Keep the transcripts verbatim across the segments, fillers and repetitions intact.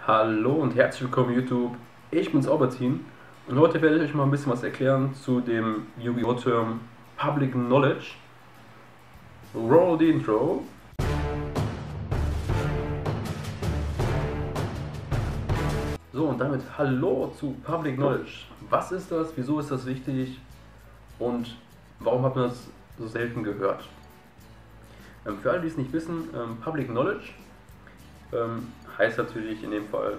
Hallo und herzlich willkommen YouTube, ich bin's Albertin und heute werde ich euch mal ein bisschen was erklären zu dem Yu-Gi-Oh! Term Public Knowledge. Roll the Intro. So und damit hallo zu Public Knowledge. Was ist das, wieso ist das wichtig und warum hat man das so selten gehört? Ähm, für alle, die es nicht wissen, ähm, Public Knowledge ähm, heißt natürlich in dem Fall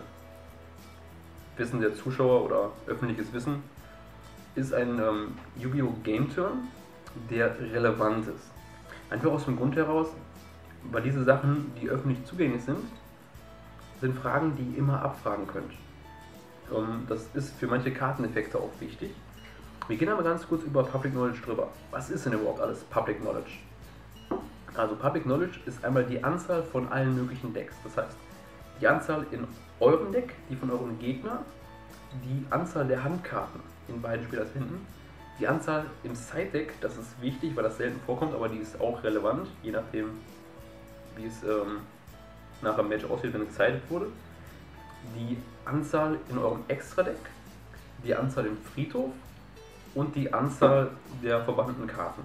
Wissen der Zuschauer oder öffentliches Wissen, ist ein ähm, Yu-Gi-Oh! Game Term, der relevant ist. Einfach aus dem Grund heraus, weil diese Sachen, die öffentlich zugänglich sind, sind Fragen, die ihr immer abfragen könnt. Ähm, das ist für manche Karteneffekte auch wichtig. Wir gehen aber ganz kurz über Public Knowledge drüber. Was ist denn überhaupt alles Public Knowledge? Also Public Knowledge ist einmal die Anzahl von allen möglichen Decks. Das heißt, die Anzahl in eurem Deck, die von eurem Gegner, die Anzahl der Handkarten in beiden Spielern hinten, die Anzahl im Side-Deck, das ist wichtig, weil das selten vorkommt, aber die ist auch relevant, je nachdem, wie es ähm, nach dem Match aussieht, wenn es gesided wurde. Die Anzahl in eurem Extra-Deck, die Anzahl im Friedhof und die Anzahl der verbannten Karten.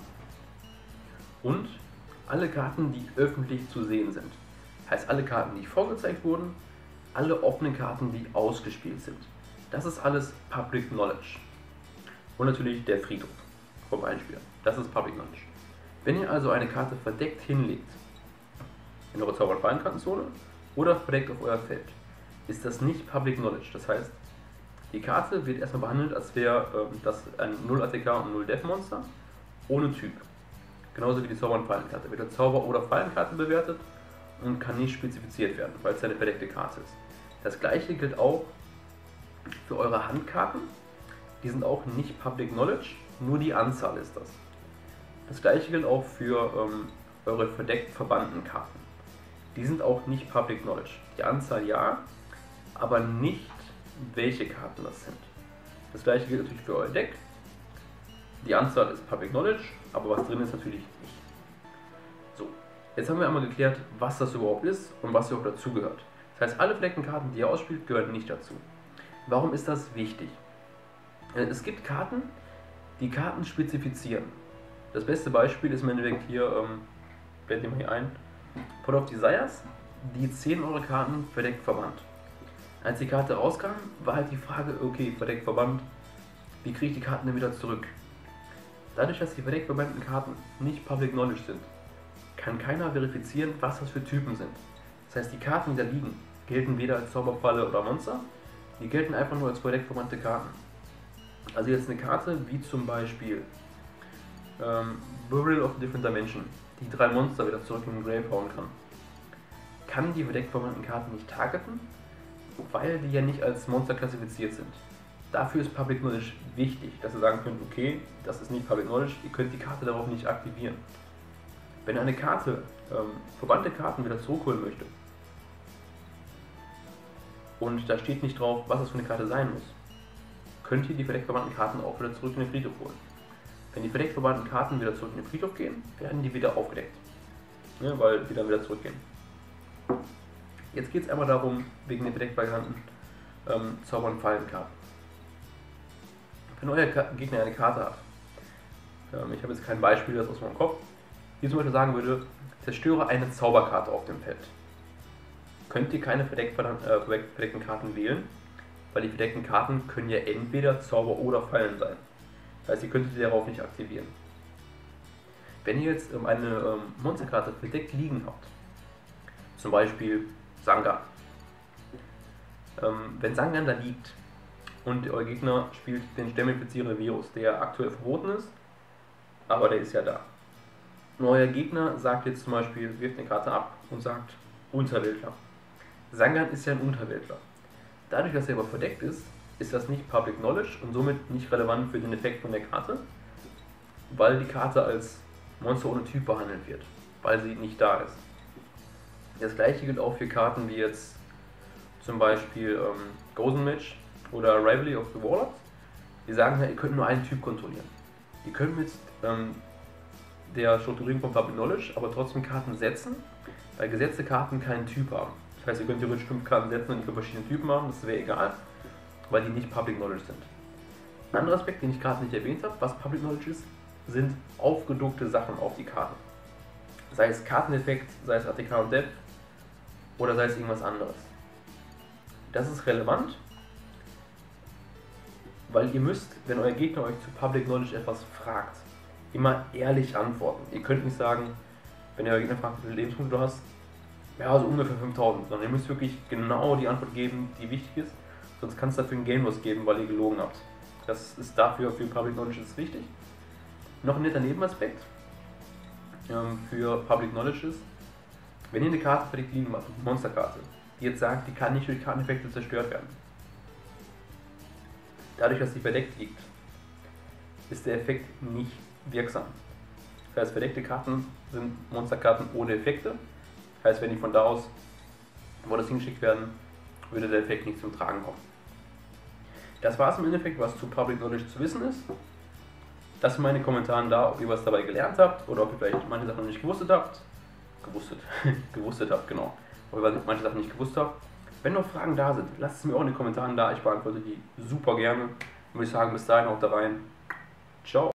Und alle Karten, die öffentlich zu sehen sind. Heißt alle Karten, die vorgezeigt wurden, alle offenen Karten, die ausgespielt sind. Das ist alles Public Knowledge. Und natürlich der Friedhof vom Einspieler. Das ist Public Knowledge. Wenn ihr also eine Karte verdeckt hinlegt, in eure Zauber- und Fallenkantenzone oder verdeckt auf euer Feld, ist das nicht Public Knowledge. Das heißt, die Karte wird erstmal behandelt, als wäre ähm, das ein null A T K und null Death Monster ohne Typ. Genauso wie die Zauber- und Fallenkarte. Wird als Zauber- oder Fallenkarte bewertet und kann nicht spezifiziert werden, weil es eine verdeckte Karte ist. Das gleiche gilt auch für eure Handkarten. Die sind auch nicht Public Knowledge, nur die Anzahl ist das. Das gleiche gilt auch für ähm, eure verdeckt verbannten Karten. Die sind auch nicht Public Knowledge. Die Anzahl ja, aber nicht welche Karten das sind. Das gleiche gilt natürlich für euer Deck. Die Anzahl ist Public Knowledge, aber was drin ist natürlich nicht. So, jetzt haben wir einmal geklärt, was das überhaupt ist und was überhaupt dazugehört. Das heißt, alle verdeckten Karten, die ihr ausspielt, gehören nicht dazu. Warum ist das wichtig? Es gibt Karten, die Karten spezifizieren. Das beste Beispiel ist im Endeffekt hier, ähm, blende ich mal hier ein, Pot of Desires, die zehn Euro Karten verdeckt verbannt. Als die Karte rauskam, war halt die Frage, okay, verdeckt verbannt, wie kriege ich die Karten denn wieder zurück? Dadurch, dass die verdeckt verbannten Karten nicht Public Knowledge sind, kann keiner verifizieren, was das für Typen sind. Das heißt, die Karten, die da liegen, gelten weder als Zauberfalle oder Monster, die gelten einfach nur als verdeckt verbannte Karten. Also jetzt eine Karte wie zum Beispiel ähm, Burial of a Different Dimension, die drei Monster wieder zurück in den Grave hauen kann, kann die verdeckt verbannten Karten nicht targeten, weil die ja nicht als Monster klassifiziert sind. Dafür ist Public Knowledge wichtig, dass ihr sagen könnt, okay, das ist nicht Public Knowledge, ihr könnt die Karte darauf nicht aktivieren. Wenn eine Karte ähm, verbannte Karten wieder zurückholen möchte und da steht nicht drauf, was das für eine Karte sein muss, könnt ihr die verdeckt verbannten Karten auch wieder zurück in den Friedhof holen. Wenn die verdeckt verbannten Karten wieder zurück in den Friedhof gehen, werden die wieder aufgedeckt, ja, weil die dann wieder zurückgehen. Jetzt geht es einmal darum, wegen den verdeckt verbannten ähm, Zauber- und Fallenkarten. Wenn euer Gegner eine Karte hat, ähm, ich habe jetzt kein Beispiel das aus meinem Kopf, die zum Beispiel sagen würde, zerstöre eine Zauberkarte auf dem Feld, könnt ihr keine verdeckt, äh, verdeckten Karten wählen, weil die verdeckten Karten können ja entweder Zauber oder Fallen sein. Das heißt, ihr könntet die darauf nicht aktivieren. Wenn ihr jetzt ähm, eine ähm, Monsterkarte verdeckt liegen habt, zum Beispiel Sangan, ähm, wenn Sangan da liegt und euer Gegner spielt den stämmifizierenden Virus, der aktuell verboten ist, aber der ist ja da. Und euer Gegner sagt jetzt zum Beispiel, wirft eine Karte ab und sagt Unterweltler. Sangan ist ja ein Unterweltler. Dadurch, dass er aber verdeckt ist, ist das nicht Public Knowledge und somit nicht relevant für den Effekt von der Karte, weil die Karte als Monster ohne Typ behandelt wird, weil sie nicht da ist. Das gleiche gilt auch für Karten wie jetzt zum Beispiel ähm, Gozen Match oder Rivalry of the Warlords. Die sagen ja, ihr könnt nur einen Typ kontrollieren. Ihr könnt mit ähm, der Strukturierung von Public Knowledge aber trotzdem Karten setzen, weil gesetzte Karten keinen Typ haben. Das heißt, ihr könnt theoretisch fünf Karten setzen und die für verschiedene Typen machen, das wäre egal, weil die nicht Public Knowledge sind. Ein anderer Aspekt, den ich gerade nicht erwähnt habe, was Public Knowledge ist, sind aufgedruckte Sachen auf die Karte. Sei es Karteneffekt, sei es A T K und Depth oder sei es irgendwas anderes. Das ist relevant, weil ihr müsst, wenn euer Gegner euch zu Public Knowledge etwas fragt, immer ehrlich antworten. Ihr könnt nicht sagen, wenn ihr euer Gegner fragt, wie viele Lebenspunkte du hast, ja, so ungefähr fünftausend, sondern ihr müsst wirklich genau die Antwort geben, die wichtig ist, sonst kann es dafür ein Game Loss geben, weil ihr gelogen habt. Das ist dafür für Public Knowledge ist wichtig. Noch ein netter Nebenaspekt ähm, für Public Knowledge ist, wenn ihr eine Karte verdeckt liegen habt, eine Monsterkarte, die jetzt sagt, die kann nicht durch Karteneffekte zerstört werden. Dadurch, dass sie verdeckt liegt, ist der Effekt nicht wirksam. Das heißt, verdeckte Karten sind Monsterkarten ohne Effekte. Das heißt, wenn die von da aus woanders hingeschickt werden, würde der Effekt nicht zum Tragen kommen. Das war es im Endeffekt, was zu Public Knowledge zu wissen ist. Lasst mir meine Kommentare da, ob ihr was dabei gelernt habt oder ob ihr vielleicht manche Sachen noch nicht gewusst habt. Gewusstet, gewusstet habt, genau. Ob ihr manche Sachen nicht gewusst habt. Wenn noch Fragen da sind, lasst es mir auch in den Kommentaren da. Ich beantworte die super gerne. Und würde ich sagen, bis dahin auch da rein. Ciao.